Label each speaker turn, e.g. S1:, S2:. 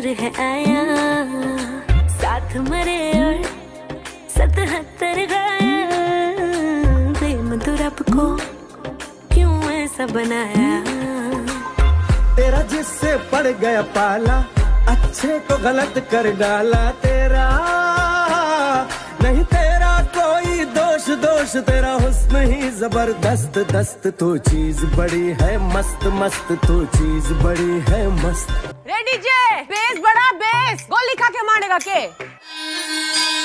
S1: है आया, साथ मरे और 77 गाया। प्रेम तो रब को क्यों ऐसा बनाया।
S2: तेरा जिससे पड़ गया पाला, अच्छे को गलत कर डाला। तेरा नहीं तेरा कोई दोष, दोष तेरा हुस्न ही जबरदस्त दस्त। तू चीज बड़ी है मस्त मस्त, तू चीज बड़ी है मस्त।
S3: रेडी जे बेस बड़ा बेस, गोली खा के मारेगा के।